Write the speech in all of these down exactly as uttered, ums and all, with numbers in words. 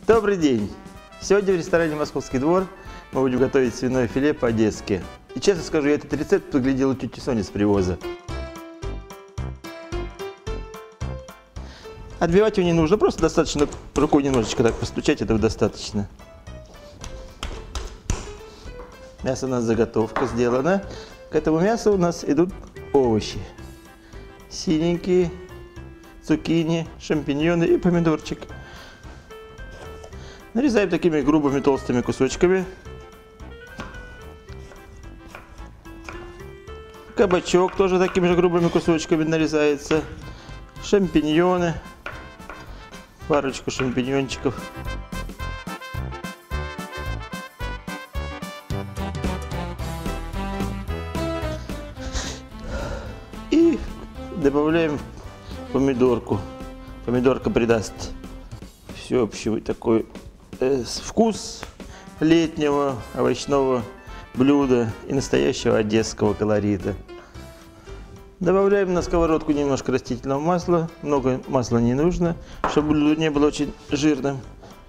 Добрый день! Сегодня в ресторане «Московский двор» мы будем готовить свиное филе по-одесски. И честно скажу, я этот рецепт поглядел у тети Сони с привоза. Отбивать его не нужно, просто достаточно рукой немножечко так постучать, этого достаточно. Мясо у нас заготовка сделана. К этому мясу у нас идут овощи. Синенькие, цукини, шампиньоны и помидорчик. Нарезаем такими грубыми толстыми кусочками. Кабачок тоже такими же грубыми кусочками нарезается. Шампиньоны. Парочку шампиньончиков. И добавляем помидорку. Помидорка придаст всеобщий такой э, вкус летнего овощного блюда и настоящего одесского колорита. Добавляем на сковородку немножко растительного масла. Много масла не нужно, чтобы блюдо не было очень жирным.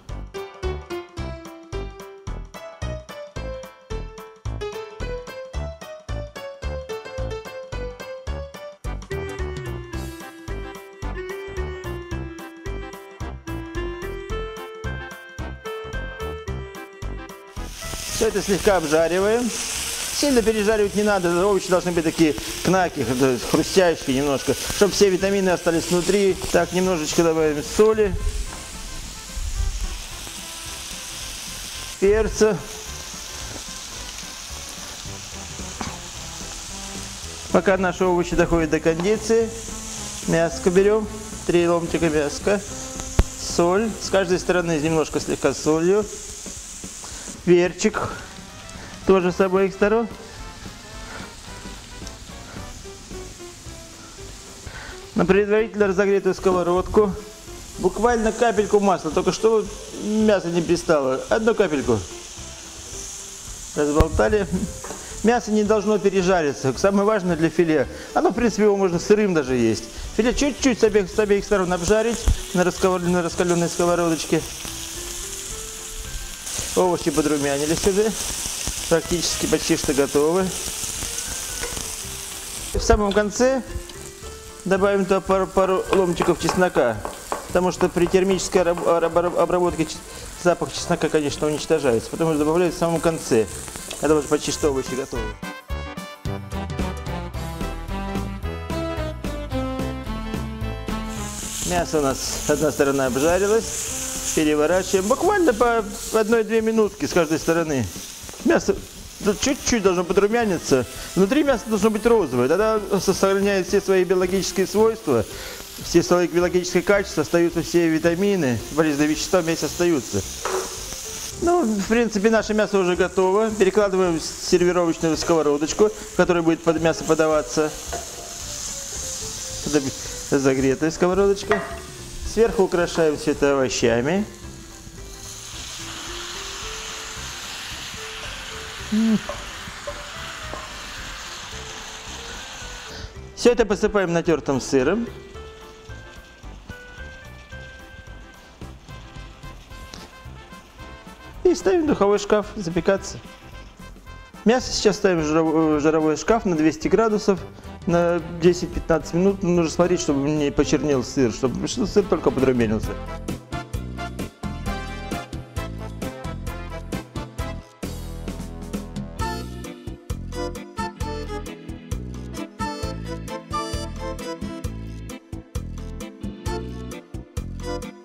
Все это слегка обжариваем. Сильно пережаривать не надо, овощи должны быть такие кнаки, хрустящие немножко, чтобы все витамины остались внутри. Так, немножечко добавим соли, перца. Пока наши овощи доходят до кондиции, мяско берем, три ломтика мяска, соль, с каждой стороны немножко слегка солью, перчик. Тоже с обоих сторон. На предварительно разогретую сковородку буквально капельку масла, только что мясо не пристало. Одну капельку. Разболтали. Мясо не должно пережариться. Самое важное для филе. Оно, в принципе, его можно сырым даже есть. Филе чуть-чуть с обеих, с обеих сторон обжарить на, на раскаленной сковородочке. Овощи подрумянились уже. Практически почти что готовы. В самом конце добавим туда пару, пару ломтиков чеснока, потому что при термической обработке запах чеснока, конечно, уничтожается. Потому что добавляю в самом конце, когда уже почти что овощи готовы. Мясо у нас одна сторона обжарилась. Переворачиваем буквально по одной-две минутки с каждой стороны. Мясо чуть-чуть должно подрумяниться. Внутри мясо должно быть розовое. Тогда сохраняет все свои биологические свойства, все свои биологические качества, остаются все витамины, полезные вещества вместе остаются. Ну, в принципе, наше мясо уже готово. Перекладываем в сервировочную сковородочку, в которой будет под мясо подаваться. Загретая сковородочка. Сверху украшаем все это овощами. Все это посыпаем натертым сыром. И ставим в духовой шкаф запекаться. Мясо сейчас ставим в жировой шкаф на двести градусов на десять-пятнадцать минут. Нужно смотреть, чтобы не почернел сыр, чтобы сыр только подрумянился. Thank you.